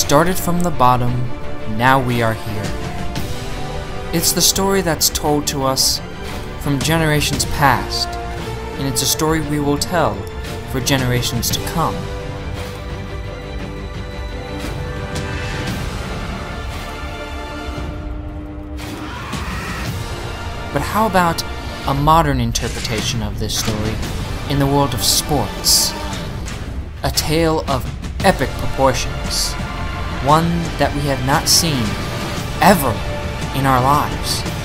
started from the bottom, now we are here. It's the story that's told to us from generations past, and it's a story we will tell for generations to come. But how about a modern interpretation of this story in the world of sports? A tale of epic proportions, one that we have not seen ever in our lives.